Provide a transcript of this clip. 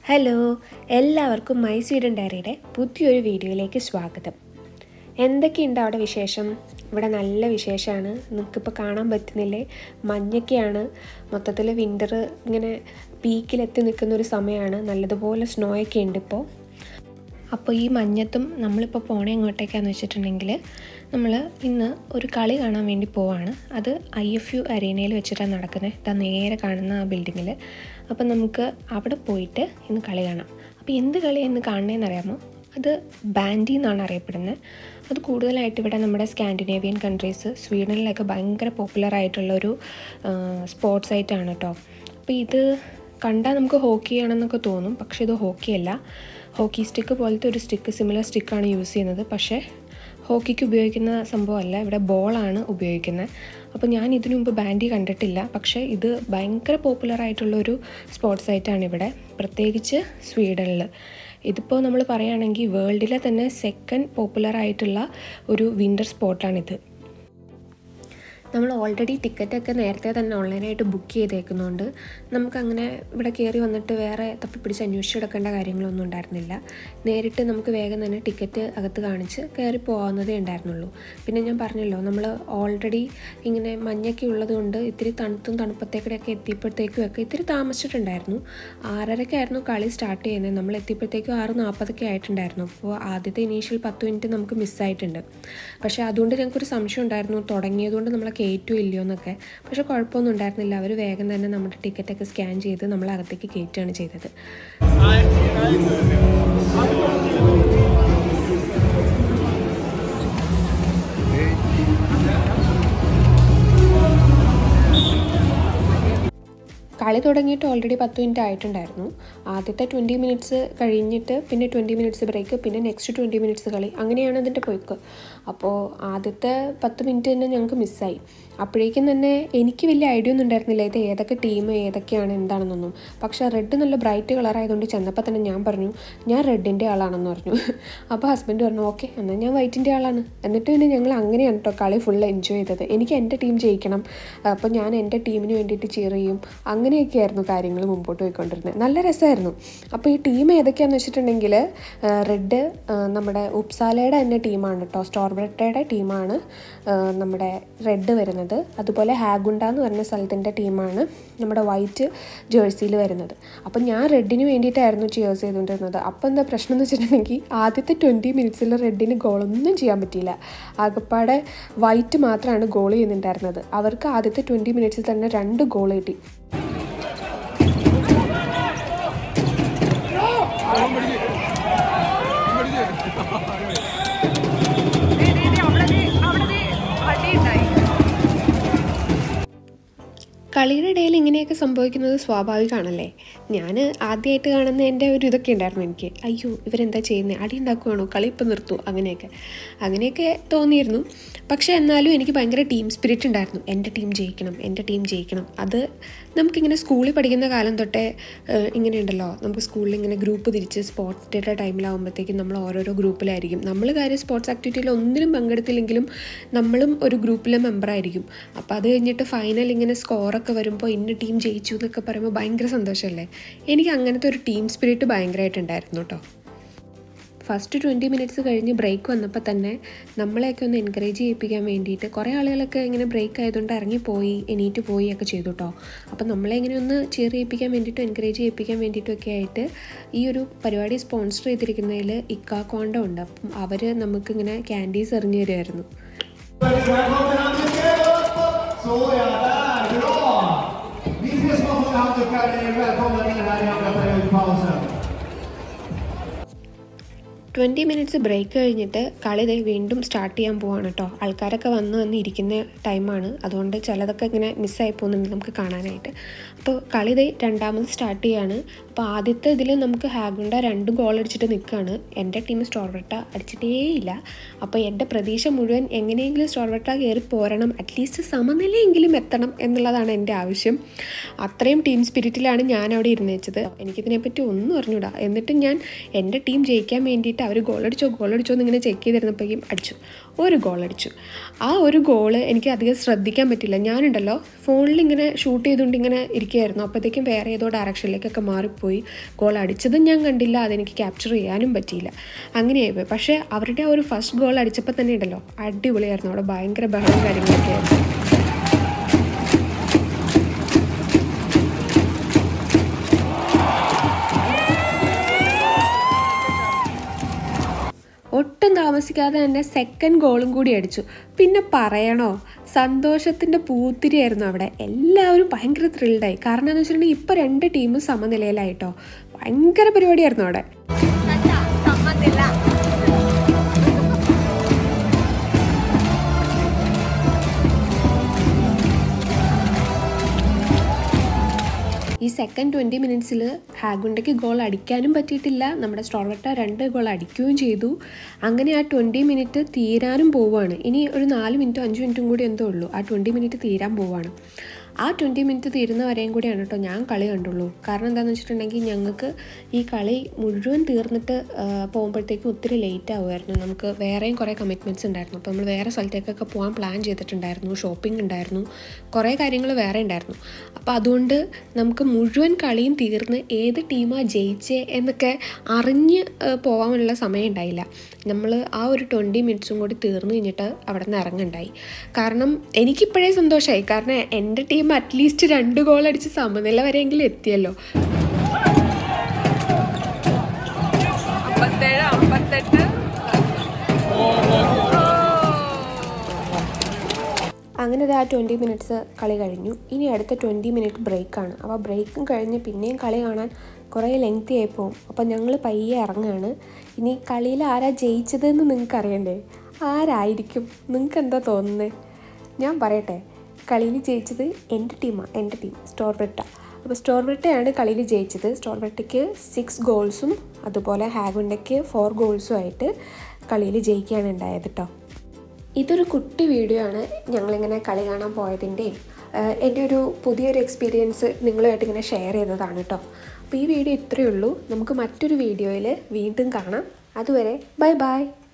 Hello, എല്ലാവർക്കും my Sweden ഡയറിയുടെ പുതിയൊരു വീഡിയോയിലേക്ക് സ്വാഗതം. എന്തൊക്കെയുണ്ട് അവിടെ വിശേഷം? ഇവിടെ നല്ല വിശേഷമാണ്. നിങ്ങൾക്കിപ്പോൾ കാണാൻ പറ്റുന്നില്ലേ, മഞ്ഞൊക്കെയാണ്. മൊത്തത്തിൽ വിൻ്റർ ഇങ്ങനെ പീക്കിലെത്തി നിൽക്കുന്നൊരു സമയമാണ്. നല്ലതുപോലെ സ്നോയൊക്കെ ഉണ്ട് ഇപ്പോൾ. അപ്പോൾ ഈ മഞ്ഞത്തും നമ്മളിപ്പോൾ പോണേ എങ്ങോട്ടേക്കാണെന്ന് വെച്ചിട്ടുണ്ടെങ്കിൽ നമ്മൾ ഇന്ന് ഒരു കളി കാണാൻ വേണ്ടി പോവാണ്. അത് IFU അരീനയിൽ വെച്ചിട്ടാണ് നടക്കുന്നത്. ഇതാ നേരെ കാണുന്ന ആ ബിൽഡിങ്ങിൽ. അപ്പം നമുക്ക് അവിടെ പോയിട്ട് ഇന്ന് കളി കാണാം. അപ്പോൾ എന്ത് കളി എന്ന് കാണണേന്ന് അറിയാമോ? അത് ബാൻഡി എന്നാണ് അറിയപ്പെടുന്നത്. അത് കൂടുതലായിട്ട് ഇവിടെ നമ്മുടെ സ്കാൻഡിനേവിയൻ കൺട്രീസ്, സ്വീഡനിലൊക്കെ ഭയങ്കര പോപ്പുലറായിട്ടുള്ളൊരു സ്പോർട്സ് ആയിട്ടാണ് കേട്ടോ. അപ്പോൾ ഇത് കണ്ടാൽ നമുക്ക് ഹോക്കി ആണെന്നൊക്കെ തോന്നും, പക്ഷേ ഇത് ഹോക്കിയല്ല. ഹോക്കി സ്റ്റിക്ക് പോലത്തെ ഒരു സ്റ്റിക്ക്, സിമിലർ സ്റ്റിക്കാണ് യൂസ് ചെയ്യുന്നത്. പക്ഷേ ഹോക്കിക്ക് ഉപയോഗിക്കുന്ന സംഭവമല്ല, ഇവിടെ ബോളാണ് ഉപയോഗിക്കുന്നത്. അപ്പോൾ ഞാൻ ഇതിനു മുമ്പ് ബാൻഡി കണ്ടിട്ടില്ല, പക്ഷേ ഇത് ഭയങ്കര പോപ്പുലറായിട്ടുള്ളൊരു സ്പോർട്സ് ആയിട്ടാണ് ഇവിടെ, പ്രത്യേകിച്ച് സ്വീഡനിൽ. ഇതിപ്പോൾ നമ്മൾ പറയുകയാണെങ്കിൽ വേൾഡിലെ തന്നെ സെക്കൻഡ് പോപ്പുലറായിട്ടുള്ള ഒരു വിൻ്റർ സ്പോർട്ടാണിത്. നമ്മൾ ഓൾറെഡി ടിക്കറ്റൊക്കെ നേരത്തെ തന്നെ ഓൺലൈനായിട്ട് ബുക്ക് ചെയ്തേക്കുന്നതുകൊണ്ട് നമുക്കങ്ങനെ ഇവിടെ കയറി വന്നിട്ട് വേറെ തപ്പിപ്പിടിച്ച് അന്വേഷിച്ചെടുക്കേണ്ട കാര്യങ്ങളൊന്നും ഉണ്ടായിരുന്നില്ല. നേരിട്ട് നമുക്ക് വേഗം തന്നെ ടിക്കറ്റ് അകത്ത് കാണിച്ച് കയറി പോകാവുന്നതേ ഉണ്ടായിരുന്നുള്ളൂ. പിന്നെ ഞാൻ പറഞ്ഞല്ലോ, നമ്മൾ ഓൾറെഡി ഇങ്ങനെ മഞ്ഞൊക്കെ ഉള്ളത് കൊണ്ട് ഇത്തിരി തണുപ്പത്തേക്കൂടെയൊക്കെ എത്തിയപ്പോഴത്തേക്കും ഇത്തിരി താമസിച്ചിട്ടുണ്ടായിരുന്നു. 6:30 കളി സ്റ്റാർട്ട് ചെയ്യുന്നത്. നമ്മൾ എത്തിയപ്പോഴത്തേക്കും 6:40 ആയിട്ടുണ്ടായിരുന്നു. അപ്പോൾ ആദ്യത്തെ ഇനീഷ്യൽ 10 മിനിറ്റ് നമുക്ക് മിസ്സായിട്ടുണ്ട്. പക്ഷേ അതുകൊണ്ട് ഞങ്ങൾക്കൊരു സംശയം ഉണ്ടായിരുന്നു, തുടങ്ങിയതുകൊണ്ട് നമ്മളെ കയറ്റുമോ ഇല്ലയോ എന്നൊക്കെ. പക്ഷേ കുഴപ്പമൊന്നും ഉണ്ടായിരുന്നില്ല. അവർ വേഗം തന്നെ നമ്മുടെ ടിക്കറ്റൊക്കെ സ്കാൻ ചെയ്ത് നമ്മളെ അകത്തേക്ക് കയറ്റുകയാണ് ചെയ്തത്. കളി തുടങ്ങിയിട്ട് ഓൾറെഡി 10 മിനിറ്റ് ആയിട്ടുണ്ടായിരുന്നു. ആദ്യത്തെ 20 മിനിറ്റ്സ് കഴിഞ്ഞിട്ട് പിന്നെ 20 മിനിറ്റ്സ് ബ്രേക്ക്, പിന്നെ നെക്സ്റ്റ് 20 മിനിറ്റ്സ് കളി, അങ്ങനെയാണ് അതിൻ്റെ പോക്ക്. അപ്പോൾ ആദ്യത്തെ 10 മിനിറ്റ് തന്നെ ഞങ്ങൾക്ക് മിസ്സായി. അപ്പോഴേക്കും തന്നെ എനിക്ക് വലിയ ഐഡിയ ഒന്നും ഉണ്ടായിരുന്നില്ല ഇത് ഏതൊക്കെ ടീം ഏതൊക്കെയാണ് എന്താണെന്നൊന്നും. പക്ഷേ റെഡ് നല്ല ബ്രൈറ്റ് കളറായതുകൊണ്ട് ചെന്നപ്പോൾ തന്നെ ഞാൻ പറഞ്ഞു, ഞാൻ റെഡിൻ്റെ ആളാണെന്ന് പറഞ്ഞു. അപ്പോൾ ഹസ്ബൻഡ് പറഞ്ഞു, ഓക്കെ എന്നാൽ ഞാൻ വൈറ്റിൻ്റെ ആളാണ്. എന്നിട്ട് പിന്നെ ഞങ്ങൾ അങ്ങനെയാണ് കേട്ടോ കളി ഫുൾ എൻജോയ് ചെയ്തത്. എനിക്ക് എൻ്റെ ടീം ജയിക്കണം, അപ്പോൾ ഞാൻ എൻ്റെ ടീമിന് വേണ്ടിയിട്ട് ചീർ ചെയ്യും. അങ്ങനെയൊക്കെയായിരുന്നു കാര്യങ്ങൾ മുമ്പോട്ട് പോയിക്കൊണ്ടിരുന്നത്. നല്ല രസമായിരുന്നു. അപ്പോൾ ഈ ടീം ഏതൊക്കെയാണെന്ന് വെച്ചിട്ടുണ്ടെങ്കിൽ റെഡ് നമ്മുടെ ഉപ്സാലയുടെ തന്നെ ടീമാണ് കേട്ടോ, സ്റ്റോർവ്രെറ്റയുടെ ടീമാണ് നമ്മുടെ റെഡ് വരുന്നത്. അതുപോലെ ഹാഗുണ്ട എന്ന് പറഞ്ഞ സ്ഥലത്തിൻ്റെ ടീമാണ് നമ്മുടെ വൈറ്റ് ജേഴ്സിയിൽ വരുന്നത്. അപ്പം ഞാൻ റെഡിന് വേണ്ടിയിട്ടായിരുന്നു ചിയേഴ്സ് ചെയ്തുകൊണ്ടിരുന്നത്. അപ്പോൾ എന്താ പ്രശ്നം എന്ന് വെച്ചിട്ടുണ്ടെങ്കിൽ ആദ്യത്തെ 20 മിനിറ്റ്സിൽ റെഡിന് ഗോളൊന്നും ചെയ്യാൻ പറ്റിയില്ല. ആകപ്പാടെ വൈറ്റ് മാത്രമാണ് ഗോൾ ചെയ്യുന്നുണ്ടായിരുന്നത്. അവർക്ക് ആദ്യത്തെ 20 മിനിറ്റ്സിൽ തന്നെ 2 ഗോൾ കിട്ടി. കളിയുടെ ഇടയിൽ ഇങ്ങനെയൊക്കെ സംഭവിക്കുന്നത് സ്വാഭാവികമാണല്ലേ. ഞാൻ ആദ്യമായിട്ട് കാണുന്ന എൻ്റെ ഒരു ഇതൊക്കെ ഉണ്ടായിരുന്നു എനിക്ക്. അയ്യോ ഇവരെന്താ ചെയ്യുന്നത്, അടി ഉണ്ടാക്കുവാണോ, കളി ഇപ്പം നിർത്തൂ, അങ്ങനെയൊക്കെ തോന്നിയിരുന്നു. പക്ഷേ എന്നാലും എനിക്ക് ഭയങ്കര ടീം സ്പിരിറ്റ് ഉണ്ടായിരുന്നു. എൻ്റെ ടീം ജയിക്കണം. അത് നമുക്കിങ്ങനെ സ്കൂളിൽ പഠിക്കുന്ന കാലം തൊട്ടേ ഇങ്ങനെ ഉണ്ടല്ലോ, നമുക്ക് സ്കൂളിൽ ഇങ്ങനെ ഗ്രൂപ്പ് തിരിച്ച് സ്പോർട്സ് ഡേയുടെ ടൈമിലാകുമ്പോഴത്തേക്കും നമ്മൾ ഓരോരോ ഗ്രൂപ്പിലായിരിക്കും. നമ്മൾ കാര്യം സ്പോർട്സ് ആക്ടിവിറ്റിയിൽ ഒന്നിലും പങ്കെടുത്തില്ലെങ്കിലും നമ്മളും ഒരു ഗ്രൂപ്പിലെ മെമ്പറായിരിക്കും. അപ്പോൾ അത് കഴിഞ്ഞിട്ട് ഫൈനൽ ഇങ്ങനെ സ്കോറൊക്കെ വരുമ്പോൾ ഇന്ന ടീം ജയിച്ചു എന്നൊക്കെ പറയുമ്പോൾ ഭയങ്കര സന്തോഷമല്ലേ. എനിക്ക് അങ്ങനത്തെ ഒരു ടീം സ്പിരിറ്റ് ഭയങ്കരമായിട്ടുണ്ടായിരുന്നു കേട്ടോ. ഫസ്റ്റ് 20 മിനിറ്റ്സ് കഴിഞ്ഞ് ബ്രേക്ക് വന്നപ്പോൾ തന്നെ നമ്മളെയൊക്കെ ഒന്ന് എൻകറേജ് ചെയ്യിപ്പിക്കാൻ വേണ്ടിയിട്ട് കുറേ ആളുകളൊക്കെ ഇങ്ങനെ ബ്രേക്ക് ആയതുകൊണ്ട് ഇറങ്ങിപ്പോയി, എണീറ്റ് പോയി ഒക്കെ ചെയ്തു കേട്ടോ. അപ്പം നമ്മളെ ഇങ്ങനെ ഒന്ന് cheer ചെയ്യിപ്പിക്കാൻ വേണ്ടിയിട്ടും എൻകറേജ് ചെയ്യിപ്പിക്കാൻ വേണ്ടിയിട്ടൊക്കെ ആയിട്ട് ഈ ഒരു പരിപാടി സ്പോൺസർ ചെയ്തിരിക്കുന്നതിൽ ഇക്കാക്കോണ്ട ഉണ്ട്. അപ്പം അവർ നമുക്കിങ്ങനെ ക്യാൻഡീസ് എറിഞ്ഞു തരുമായിരുന്നു. ട്വൻറ്റി മിനിറ്റ്സ് ബ്രേക്ക് കഴിഞ്ഞിട്ട് കളി വീണ്ടും സ്റ്റാർട്ട് ചെയ്യാൻ പോവാണ് കേട്ടോ. ആൾക്കാരൊക്കെ വന്ന് ഇരിക്കുന്ന ടൈമാണ്, അതുകൊണ്ട് ചിലതൊക്കെ ഇങ്ങനെ മിസ്സായി പോകുന്നുണ്ട് നമുക്ക് കാണാനായിട്ട്. അപ്പോൾ കളി രണ്ടാമത് സ്റ്റാർട്ട് ചെയ്യാണ്. അപ്പോൾ ആദ്യത്തെ ഇതിൽ നമുക്ക് ഹാഗുണ്ട 2 ഗോൾ അടിച്ചിട്ട് നിൽക്കുകയാണ്. എൻ്റെ ടീം സ്റ്റോർവ്രെറ്റ അടിച്ചിട്ടേയില്ല. അപ്പോൾ എൻ്റെ പ്രതീക്ഷ മുഴുവൻ എങ്ങനെയെങ്കിലും സ്റ്റോർവ്രെറ്റ കയറി പോരണം, അറ്റ്ലീസ്റ്റ് സമനിലയെങ്കിലും എത്തണം എന്നുള്ളതാണ് എൻ്റെ ആവശ്യം. അത്രയും ടീം സ്പിരിറ്റിലാണ് ഞാൻ അവിടെ ഇരുന്ന് വെച്ചത്. എനിക്കിതിനെപ്പറ്റി ഒന്നും അറിഞ്ഞൂടാ. എന്നിട്ടും ഞാൻ എൻ്റെ ടീം ജയിക്കാൻ വേണ്ടിയിട്ട് അവർ ഗോൾ അടിച്ചോ എന്ന് ഇങ്ങനെ ചെക്ക് ചെയ്തിരുന്നപ്പോഴേക്കും അടിച്ചു, ഒരു ഗോൾ അടിച്ചു. ആ ഒരു ഗോള് എനിക്ക് അധികം ശ്രദ്ധിക്കാൻ പറ്റില്ല. ഞാനുണ്ടല്ലോ ഫോണിൽ ഇങ്ങനെ ഷൂട്ട് ചെയ്തുകൊണ്ട് ഇങ്ങനെ ഇരിക്കുകയായിരുന്നു. അപ്പോഴത്തേക്കും വേറെ ഏതോ ഡയറക്ഷനിലേക്കൊക്കെ മാറിപ്പോയി. ഗോൾ അടിച്ചതും ഞാൻ കണ്ടില്ല, അതെനിക്ക് ക്യാപ്ചർ ചെയ്യാനും പറ്റിയില്ല. അങ്ങനെയായിപ്പോയി. പക്ഷേ അവരുടെ ഒരു ഫസ്റ്റ് ഗോൾ അടിച്ചപ്പോൾ തന്നെ ഉണ്ടല്ലോ അടിപൊളിയായിരുന്നു. അവിടെ ഭയങ്കര ബഹളവും കാര്യങ്ങളൊക്കെ ആയിരുന്നു. ഒട്ടും താമസിക്കാതെ തന്നെ സെക്കൻഡ് ഗോളും കൂടി അടിച്ചു. പിന്നെ പറയണോ, സന്തോഷത്തിൻ്റെ പൂത്തിരിയായിരുന്നു അവിടെ. എല്ലാവരും ഭയങ്കര ത്രിൽഡായി. കാരണം എന്താണെന്ന് വെച്ചിട്ടുണ്ടെങ്കിൽ ഇപ്പോൾ 2 ടീമും സമനിലയിലായിട്ടോ. ഭയങ്കര പരിപാടിയായിരുന്നു അവിടെ. ഈ സെക്കൻഡ് 20 മിനിറ്റ്സിൽ ഹാഗുണ്ടയ്ക്ക് ഗോൾ അടിക്കാനും പറ്റിയിട്ടില്ല. നമ്മുടെ സ്റ്റോർവെട്ട 2 ഗോൾ അടിക്കുകയും ചെയ്തു. അങ്ങനെ ആ 20 മിനിറ്റ് തീരാനും പോവുകയാണ്. ഇനി ഒരു 4 മിനിറ്റോ 5 മിനിറ്റും കൂടി എന്തോ ഉള്ളൂ. ആ 20 മിനിറ്റ് തീരാൻ പോവുകയാണ്. ആ 20 മിനിറ്റ് തീരുന്ന വരെയും കൂടിയാണ് കേട്ടോ ഞാൻ കളി കണ്ടുള്ളൂ. കാരണം എന്താണെന്ന് വെച്ചിട്ടുണ്ടെങ്കിൽ ഞങ്ങൾക്ക് ഈ കളി മുഴുവൻ തീർന്നിട്ട് പോകുമ്പോഴത്തേക്കും ഒത്തിരി ലേറ്റ് ആവുമായിരുന്നു. നമുക്ക് വേറെയും കുറേ കമ്മിറ്റ്മെൻറ്റ്സ് ഉണ്ടായിരുന്നു. അപ്പോൾ നമ്മൾ വേറെ സ്ഥലത്തേക്കൊക്കെ പോകാൻ പ്ലാൻ ചെയ്തിട്ടുണ്ടായിരുന്നു. ഷോപ്പിംഗ് ഉണ്ടായിരുന്നു, കുറേ കാര്യങ്ങൾ വേറെ ഉണ്ടായിരുന്നു. അപ്പോൾ അതുകൊണ്ട് നമുക്ക് മുഴുവൻ കളിയും തീർന്ന് ഏത് ടീമാണ് ജയിച്ചേ എന്നൊക്കെ അറിഞ്ഞ് പോകാനുള്ള സമയം ഉണ്ടായില്ല. നമ്മൾ ആ ഒരു 20 മിനിറ്റ്സും കൂടി തീർന്നു കഴിഞ്ഞിട്ട് അവിടെ നിന്ന് ഇറങ്ങുണ്ടായി. കാരണം എനിക്കിപ്പോഴേ സന്തോഷമായി. കാരണം എൻ്റെ ടീം അറ്റ്ലീസ്റ്റ് 2 ഗോൾ അടിച്ച് സമനില വരെയെങ്കിലും എത്തിയല്ലോ. 57-58. അങ്ങനെ ആ 20 മിനിറ്റ്സ് കളി കഴിഞ്ഞു. ഇനി അടുത്ത 20 മിനിറ്റ് ബ്രേക്കാണ്. അപ്പോൾ ബ്രേക്കും കഴിഞ്ഞ് പിന്നെയും കളി കാണാൻ കുറേ ലെങ്തി ആയി പോകും. അപ്പോൾ ഞങ്ങൾ പയ്യെ ഇറങ്ങുകയാണ്. ഇനി കളിയിൽ ആരാ ജയിച്ചതെന്ന് നിങ്ങൾക്ക് അറിയണ്ടേ? ആരായിരിക്കും? നിങ്ങൾക്ക് എന്താ തോന്നുന്നത്? ഞാൻ പറയട്ടെ, കളിയിൽ ജയിച്ചത് എൻ്റെ ടീം സ്റ്റോർവെട്ട. അപ്പോൾ സ്റ്റോർവെട്ടയാണ് കളിയിൽ ജയിച്ചത്. സ്റ്റോർവെട്ടയ്ക്ക് 6 ഗോൾസും അതുപോലെ ഹാഗുണ്ടയ്ക്ക് 4 ഗോൾസും ആയിട്ട് കളിയിൽ ജയിക്കുകയാണ് ഉണ്ടായത് കേട്ടോ. ഇതൊരു കുട്ടി വീഡിയോ ആണ്, ഞങ്ങളിങ്ങനെ കളി കാണാൻ പോയതിൻ്റെയും എൻ്റെ ഒരു പുതിയൊരു എക്സ്പീരിയൻസ് നിങ്ങളുമായിട്ട് ഇങ്ങനെ ഷെയർ ചെയ്തതാണ് കേട്ടോ. അപ്പോൾ ഈ വീഡിയോ ഇത്രയേ ഉള്ളൂ. നമുക്ക് മറ്റൊരു വീഡിയോയിൽ വീണ്ടും കാണാം. അതുവരെ ബൈ.